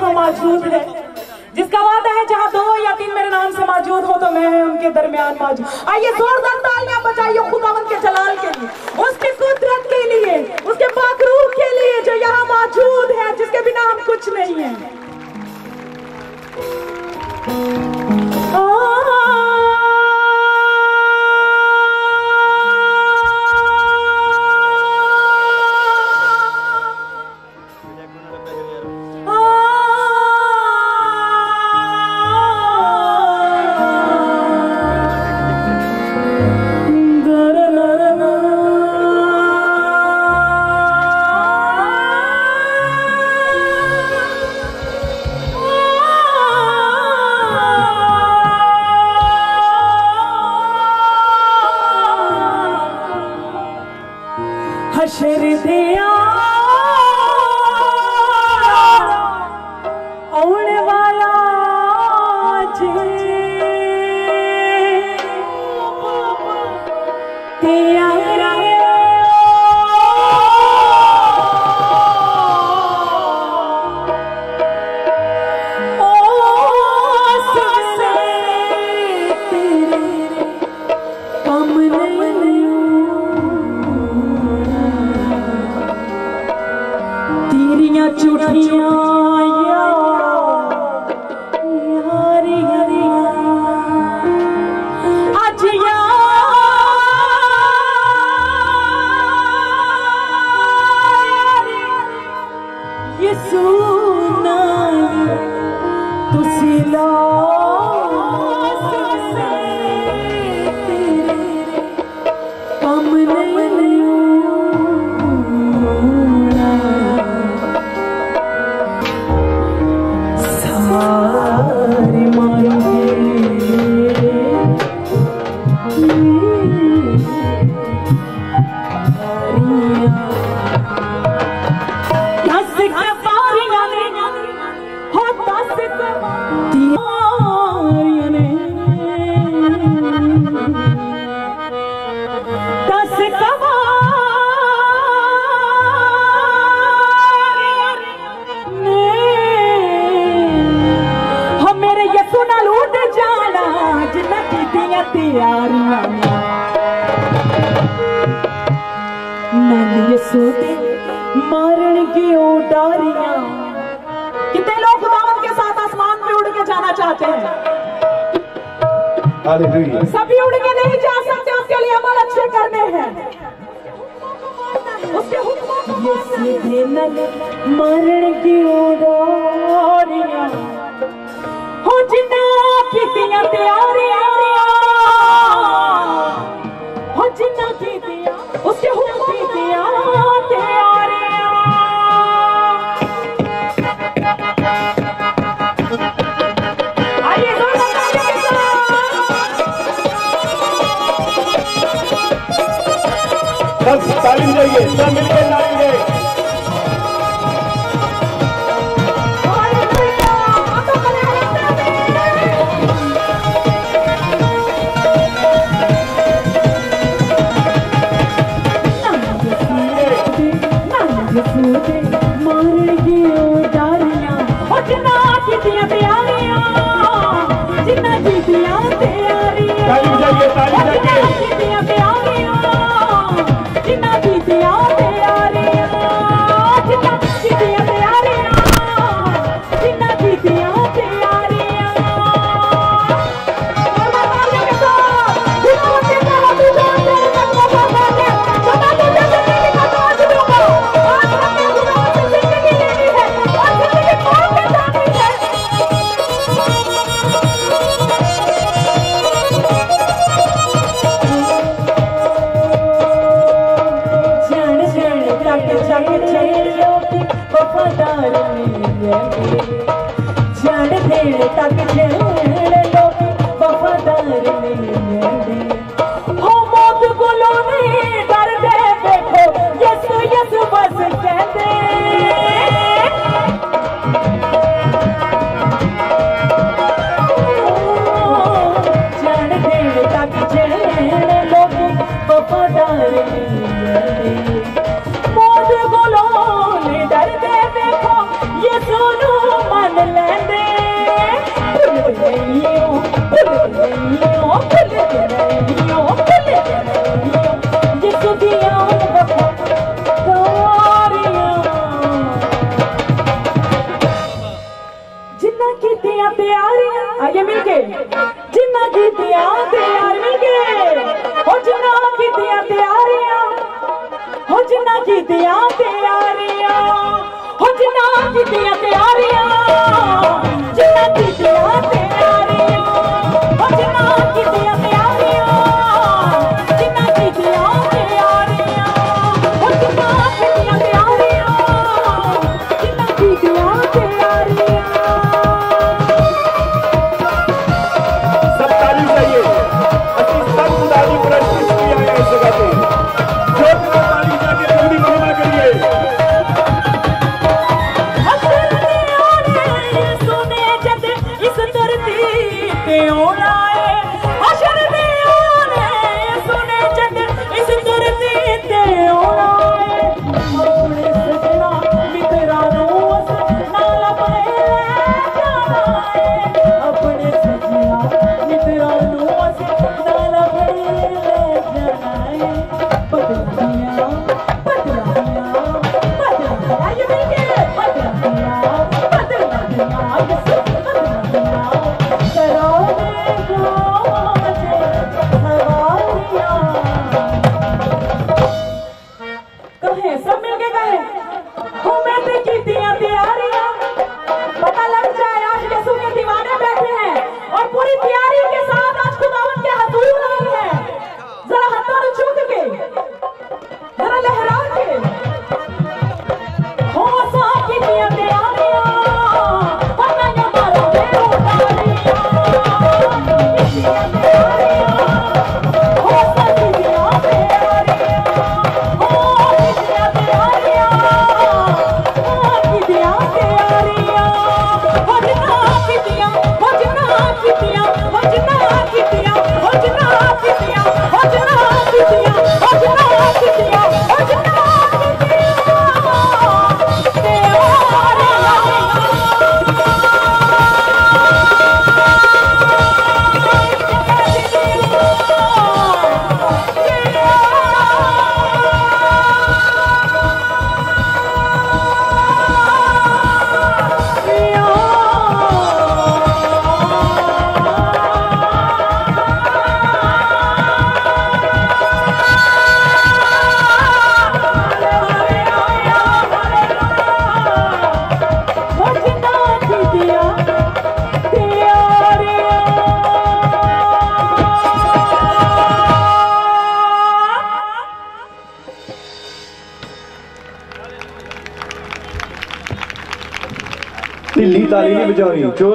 जहाँ मौजूद है, जिसका वादा है जहाँ 2 या 3 मेरे नाम से मौजूद हो तो मैं उनके दरमियान मौजूद। आइए जोरदार तालियां बजाइए खुदावंद के जलाल के लिए, उसकी कुदरत के लिए, उसके पाक रूह के लिए जो यहाँ मौजूद है, जिसके बिना हम कुछ नहीं है। हशर दिया आने वाला जे तेरा मारण की उडारियां। कितने लोग खुदावंद के साथ आसमान में उड़ के जाना चाहते हैं? सभी उड़ के नहीं जा सकते, उसके लिए अमल अच्छे करने हैं। उसके ये सीधे मारण की उडारियां हो जिन्ना कीतियां तैयारियां हो जिन्ना कीतियां उसके हुक्म कीतियां तालीम जाइए, सब मिलकर तालीम जाइए। आइए मिलके जिन्ना कीतियां तैयार मिलके हो जिन्ना कीतियां तैयारियां हो जिन्ना कीतियां तैयारियां हो जिन्ना कीतियां तैयारियां जिन्ना कीतियां तैयारियां हो जिन्ना कीतियां तैयारियां जिन्ना कीतियां तैयारियां हो जिन्ना कीतियां तैयारियां जिन्ना कीतियां तैयारियां। सब ताली चाहिए असि सब खुदाई प्रैक्टिस की है इस जगह पे जोर से ताली जाके जल्दी महिमा करिए। सुने जद इस धरती पे ओना है हशर दे आने सुने जद इस धरती पे ओना है अपने सजना मित्रा नू नाल पाए जाना है अपने सजना मित्रा नू नाल पाए जाना है पतलियां पतलियां पतलियां ये मिलके पतलियां पतलियां ये कहे सब मिलके कहे हो मैं ते कीतियां तैयारियां पता लग जाए आज यीशु के दीवाने बैठे हैं और पूरी तैयारी के साथ आज खुदावंद के हजूर आए हैं। जरा हाथों चूक के जरा लहरा के हो सा कीतियां तैयारियां पता न मारो दे उतारियां कीतियां तैयारियां हो सा कीतियां तैयारियां हो कीतियां तैयारियां कीतियां तैयारियां हो जिन्ना कीतियां हो जिन्ना कीतियां हो जिन्ना कीतियां हो जिन्ना कीतियां हो जिन्ना कीतियां हो जिन्ना कीतियां हो जिन्ना ढिल्ली ताली नहीं बजानी।